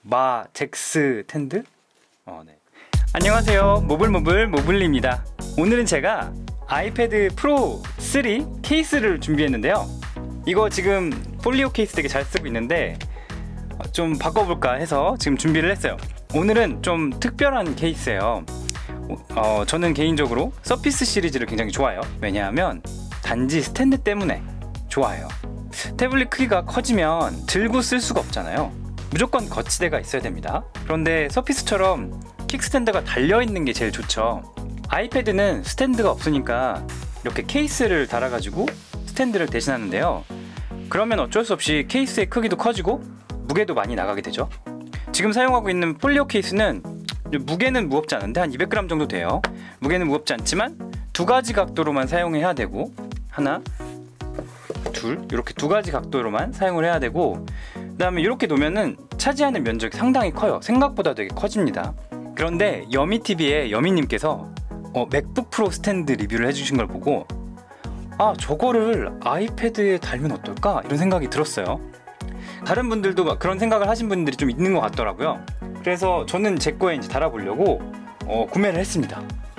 잭스 텐드? 네. 안녕하세요. 모블입니다. 오늘은 제가 아이패드 프로 3 케이스를 준비했는데요. 이거 지금 폴리오 케이스 되게 잘 쓰고 있는데 좀 바꿔볼까 해서 지금 준비를 했어요. 오늘은 좀 특별한 케이스예요. 저는 개인적으로 서피스 시리즈를 굉장히 좋아해요. 왜냐하면 단지 스탠드 때문에 좋아해요. 태블릿 크기가 커지면 들고 쓸 수가 없잖아요. 무조건 거치대가 있어야 됩니다. 그런데 서피스처럼 킥스탠드가 달려있는 게 제일 좋죠. 아이패드는 스탠드가 없으니까 이렇게 케이스를 달아가지고 스탠드를 대신하는데요. 그러면 어쩔 수 없이 케이스의 크기도 커지고 무게도 많이 나가게 되죠. 지금 사용하고 있는 폴리오 케이스는 무게는 무겁지 않은데 한 200g 정도 돼요. 무게는 무겁지 않지만 두 가지 각도로만 사용해야 되고, 하나, 둘, 이렇게 두 가지 각도로만 사용을 해야 되고, 그 다음에 이렇게 놓으면은 차지하는 면적이 상당히 커요. 생각보다 되게 커집니다. 그런데 여미TV의 여미님께서 맥북 프로 스탠드 리뷰를 해주신 걸 보고 저거를 아이패드에 달면 어떨까? 이런 생각이 들었어요. 다른 분들도 막 그런 생각을 하신 분들이 좀 있는 것 같더라고요. 그래서 저는 제 거에 이제 달아보려고 구매를 했습니다.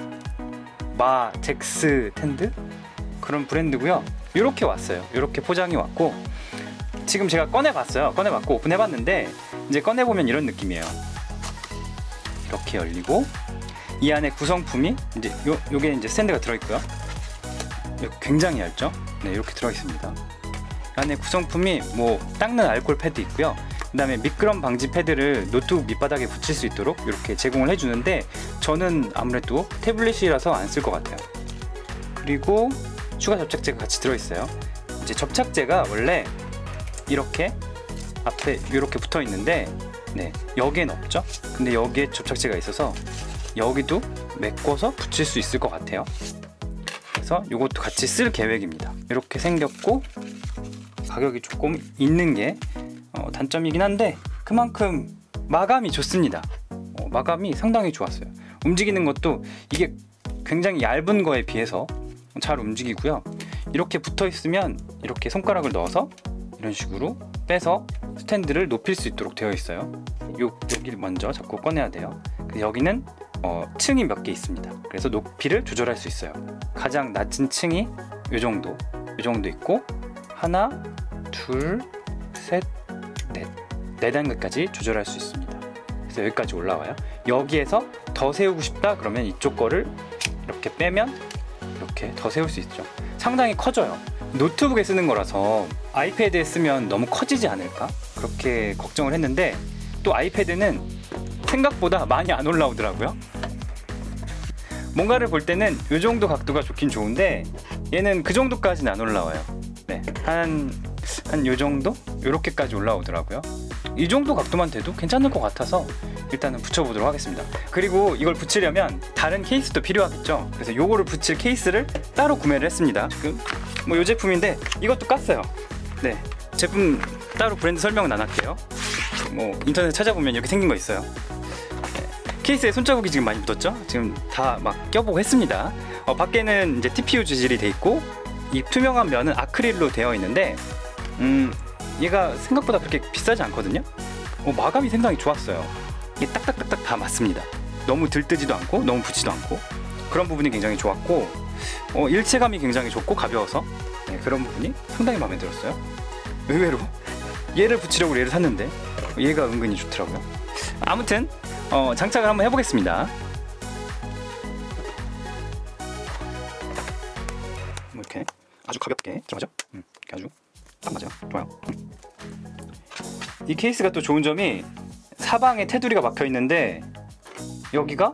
잭스 텐드? 그런 브랜드고요. 이렇게 왔어요. 이렇게 포장이 왔고, 지금 제가 꺼내봤고 오픈해봤는데 이제 꺼내보면 이런 느낌이에요. 이렇게 열리고 이 안에 구성품이 이제 요게 이제 스탠드가 들어있고요. 굉장히 얇죠? 네, 이렇게 들어있습니다. 안에 구성품이 뭐 닦는 알코올 패드 있고요. 그 다음에 미끄럼 방지 패드를 노트북 밑바닥에 붙일 수 있도록 이렇게 제공을 해주는데, 저는 아무래도 태블릿이라서 안 쓸 것 같아요. 그리고 추가 접착제가 같이 들어있어요. 이제 접착제가 원래 이렇게 앞에 이렇게 붙어 있는데, 네, 여기엔 없죠? 근데 여기에 접착제가 있어서 여기도 메꿔서 붙일 수 있을 것 같아요. 그래서 이것도 같이 쓸 계획입니다. 이렇게 생겼고 가격이 조금 있는 게 단점이긴 한데, 그만큼 마감이 좋습니다. 마감이 상당히 좋았어요. 움직이는 것도 이게 굉장히 얇은 거에 비해서 잘 움직이고요. 이렇게 붙어 있으면 이렇게 손가락을 넣어서 이런 식으로 빼서 스탠드를 높일 수 있도록 되어 있어요. 여기를 먼저 잡고 꺼내야 돼요. 여기는 층이 몇 개 있습니다. 그래서 높이를 조절할 수 있어요. 가장 낮은 층이 이 정도 있고, 하나, 둘, 셋, 넷, 네 단계까지 조절할 수 있습니다. 그래서 여기까지 올라와요. 여기에서 더 세우고 싶다 그러면 이쪽 거를 이렇게 빼면 이렇게 더 세울 수 있죠. 상당히 커져요. 노트북에 쓰는 거라서 아이패드에 쓰면 너무 커지지 않을까? 그렇게 걱정을 했는데, 또 아이패드는 생각보다 많이 안 올라오더라고요. 뭔가를 볼 때는 이 정도 각도가 좋긴 좋은데 얘는 그 정도까지는 안 올라와요. 네, 한 요 정도? 요렇게까지 올라오더라고요. 이 정도 각도만 돼도 괜찮을 것 같아서 일단은 붙여보도록 하겠습니다. 그리고 이걸 붙이려면 다른 케이스도 필요하겠죠. 그래서 요거를 붙일 케이스를 따로 구매를 했습니다. 지금 뭐 요 제품인데 이것도 깠어요. 네, 제품 따로 브랜드 설명은 안 할게요. 뭐 인터넷 찾아보면 이렇게 생긴 거 있어요. 네, 케이스에 손자국이 지금 많이 묻었죠? 지금 다 막 껴보고 했습니다. 밖에는 이제 TPU 재질이 돼 있고, 이 투명한 면은 아크릴로 되어 있는데 얘가 생각보다 그렇게 비싸지 않거든요. 마감이 상당히 좋았어요. 이게 딱딱딱딱 다 맞습니다. 너무 들뜨지도 않고 너무 붙지도 않고, 그런 부분이 굉장히 좋았고, 일체감이 굉장히 좋고 가벼워서, 네, 그런 부분이 상당히 마음에 들었어요. 의외로 얘를 붙이려고 얘를 샀는데 얘가 은근히 좋더라고요. 아무튼 장착을 한번 해보겠습니다. 이렇게 아주 가볍게 들어가죠. 이렇게 아주 딱 맞아요. 좋아요. 이 케이스가 또 좋은 점이 사방에 테두리가 막혀 있는데 여기가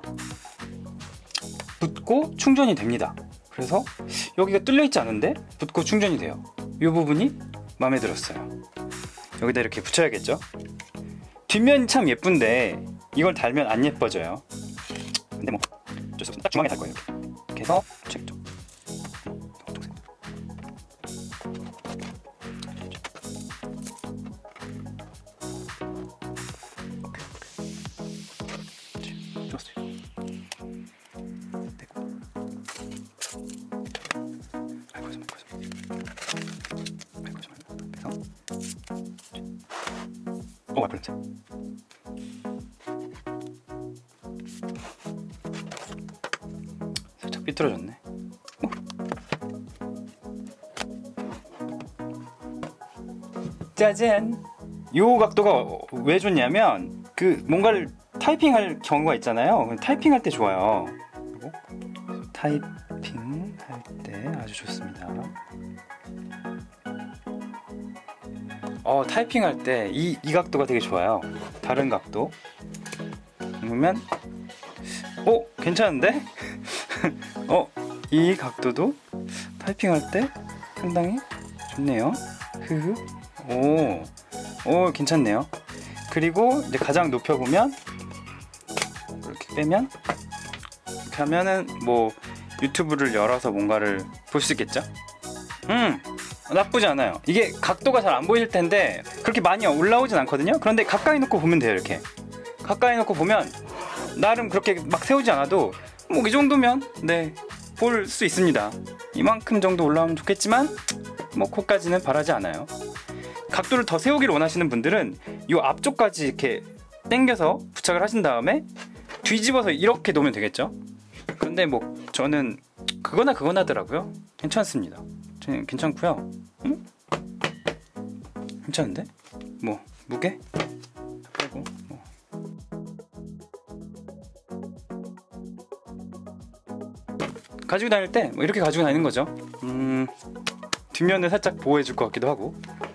붙고 충전이 됩니다. 그래서 여기가 뚫려 있지 않은데 붙고 충전이 돼요. 이 부분이 마음에 들었어요. 여기다 이렇게 붙여야겠죠. 뒷면이 참 예쁜데 이걸 달면 안 예뻐져요. 근데 뭐 어쩔 수 없어. 딱 중앙에 달 거예요. 이렇게 해서 붙여야겠죠. 와플 냄새. 삐뚤어졌네. 짜잔! 요 각도가 왜 좋냐면 그 뭔가를 타이핑할 경우가 있잖아요. 타이핑할 때 좋아요. 그리고 타이핑할 때 아주 좋습니다. 타이핑할 때 이 각도가 되게 좋아요. 다른 각도 보면 괜찮은데? 이 각도도 타이핑할 때 상당히 좋네요. 괜찮네요. 그리고 이제 가장 높여보면 이렇게 빼면 이렇게 하면은 뭐 유튜브를 열어서 뭔가를 볼 수 있겠죠? 나쁘지 않아요. 이게 각도가 잘 안 보일 텐데 그렇게 많이 올라오진 않거든요. 그런데 가까이 놓고 보면 돼요. 이렇게 가까이 놓고 보면 나름 그렇게 막 세우지 않아도 뭐 이 정도면 볼 수 있습니다. 이만큼 정도 올라오면 좋겠지만 뭐 그거까지는 바라지 않아요. 각도를 더 세우기를 원하시는 분들은 이 앞쪽까지 이렇게 당겨서 부착을 하신 다음에 뒤집어서 이렇게 놓으면 되겠죠. 그런데 뭐 저는 그거나 하더라고요. 괜찮습니다. 저는 괜찮고요. 괜찮은데? 뭐 무게? 빼고 뭐. 가지고 다닐 때 뭐 이렇게 가지고 다니는 거죠. 뒷면을 살짝 보호해줄 것 같기도 하고.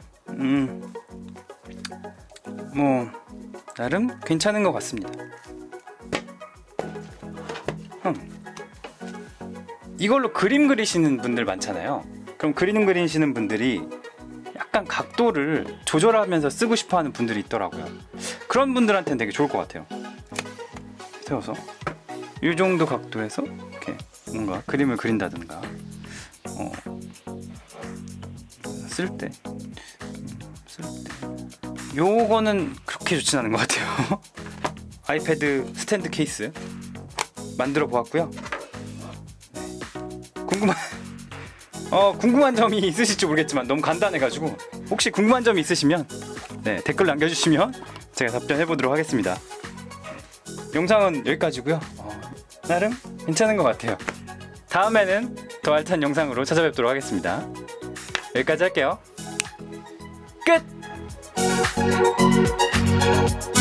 뭐 나름 괜찮은 것 같습니다. 이걸로 그림 그리시는 분들 많잖아요. 그럼 그림 그리시는 분들이 약간 각도를 조절하면서 쓰고 싶어하는 분들이 있더라고요. 그런 분들한테는 되게 좋을 것 같아요. 세워서 이 정도 각도에서 이렇게 뭔가 그림을 그린다든가 쓸 때 요거는 그렇게 좋진 않은 것 같아요. 아이패드 스탠드 케이스 만들어 보았고요. 궁금한 점이 있으실지 모르겠지만 너무 간단해가지고 혹시 궁금한 점이 있으시면 댓글 남겨주시면 제가 답변해 보도록 하겠습니다. 영상은 여기까지고요. 나름 괜찮은 것 같아요. 다음에는 더 알찬 영상으로 찾아뵙도록 하겠습니다. 여기까지 할게요. 끝!